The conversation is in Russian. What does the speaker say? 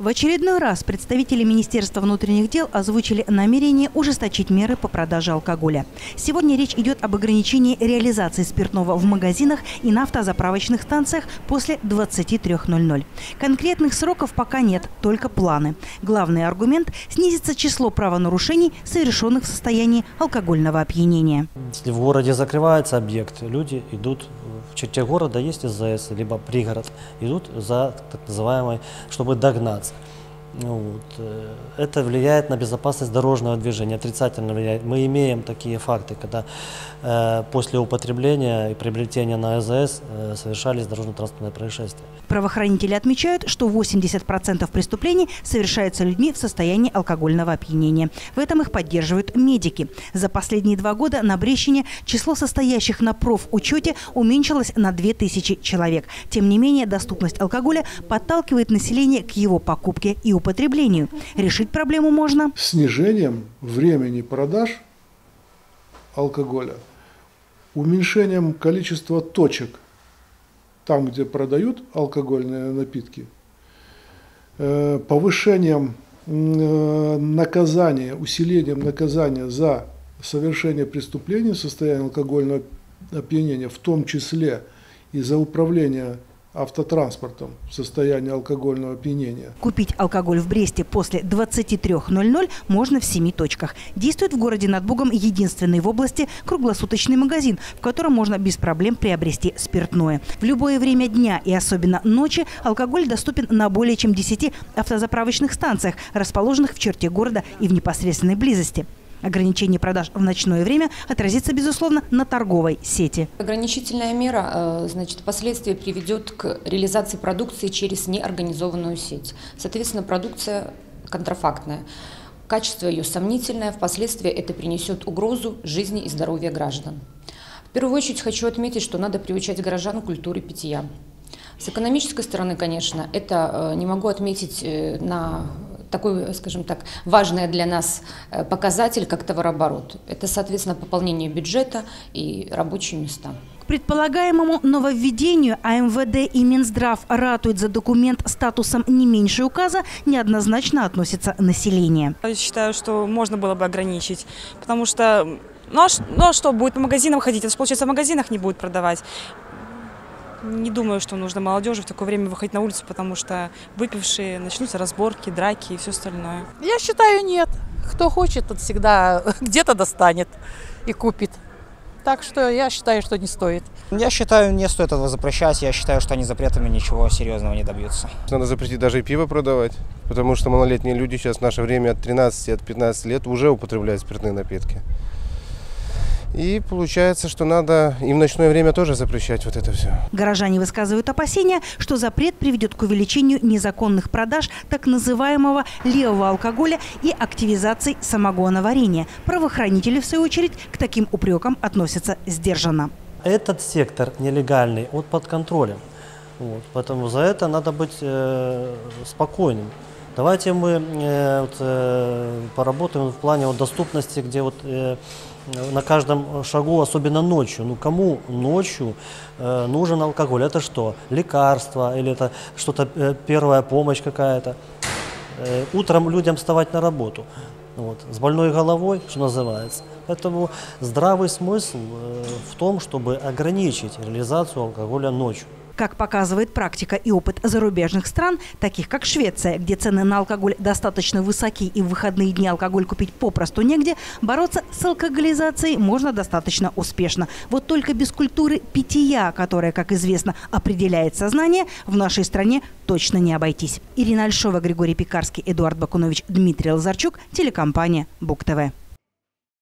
В очередной раз представители Министерства внутренних дел озвучили намерение ужесточить меры по продаже алкоголя. Сегодня речь идет об ограничении реализации спиртного в магазинах и на автозаправочных станциях после 23:00. Конкретных сроков пока нет, только планы. Главный аргумент – снизится число правонарушений, совершенных в состоянии алкогольного опьянения. Если в городе закрывается объект, люди идут в черте города, есть ИЗС, либо пригород, идут за так называемой, чтобы догнаться. Это влияет на безопасность дорожного движения, отрицательно влияет. Мы имеем такие факты, когда после употребления и приобретения на ИЗС совершались дорожно-транспортные происшествия. Правоохранители отмечают, что 80% преступлений совершаются людьми в состоянии алкогольного опьянения. В этом их поддерживают медики. За последние 2 года на Брещине число состоящих на профучете уменьшилось на 2000 человек. Тем не менее, доступность алкоголя подталкивает население к его покупке и употреблению. Решить проблему можно снижением времени продаж алкоголя, уменьшением количества точек там, где продают алкогольные напитки, повышением наказания, усилением наказания за совершение преступлений в состоянии алкогольного опьянения, в том числе и за управление автотранспортом в состоянии алкогольного опьянения. Купить алкоголь в Бресте после 23:00 можно в 7 точках. Действует в городе над Бугом единственный в области круглосуточный магазин, в котором можно без проблем приобрести спиртное. В любое время дня и особенно ночи алкоголь доступен на более чем 10 автозаправочных станциях, расположенных в черте города и в непосредственной близости. Ограничение продаж в ночное время отразится, безусловно, на торговой сети. Ограничительная мера, впоследствии приведет к реализации продукции через неорганизованную сеть. Соответственно, продукция контрафактная. Качество ее сомнительное, впоследствии это принесет угрозу жизни и здоровью граждан. В первую очередь хочу отметить, что надо приучать горожан к культуре питья. С экономической стороны, конечно, это не могу отметить на такой, скажем так, важный для нас показатель, как товарооборот. Это, соответственно, пополнение бюджета и рабочие места. К предполагаемому нововведению АМВД и Минздрав ратуют за документ статусом не меньше указа, неоднозначно относится население. Я считаю, что можно было бы ограничить, потому что, ну а что, будет по магазинам ходить? Это же, получается, в магазинах не будет продавать. Не думаю, что нужно молодежи в такое время выходить на улицу, потому что выпившие начнутся разборки, драки и все остальное. Я считаю, нет. Кто хочет, тот всегда где-то достанет и купит. Так что я считаю, что не стоит. Я считаю, не стоит этого запрещать. Я считаю, что они запретами ничего серьезного не добьются. Надо запретить даже и пиво продавать, потому что малолетние люди сейчас в наше время от 13, от 15 лет уже употребляют спиртные напитки. И получается, что надо и в ночное время тоже запрещать вот это все. Горожане высказывают опасения, что запрет приведет к увеличению незаконных продаж так называемого левого алкоголя и активизации самогоноварения. Правоохранители, в свою очередь, к таким упрекам относятся сдержанно. Этот сектор нелегальный, он под контролем. Поэтому за это надо быть спокойным. Давайте мы поработаем в плане доступности, где на каждом шагу, особенно ночью. Ну кому ночью нужен алкоголь? Это что? Лекарство или это что-то, первая помощь какая-то? Утром людям вставать на работу. С больной головой, что называется. Поэтому здравый смысл в том, чтобы ограничить реализацию алкоголя ночью. Как показывает практика и опыт зарубежных стран, таких как Швеция, где цены на алкоголь достаточно высоки и в выходные дни алкоголь купить попросту негде, бороться с алкоголизацией можно достаточно успешно. Вот только без культуры питья, которая, как известно, определяет сознание, в нашей стране точно не обойтись. Ирина Альшова, Григорий Пекарский, Эдуард Бакунович, Дмитрий Лазарчук, телекомпания Буг ТВ.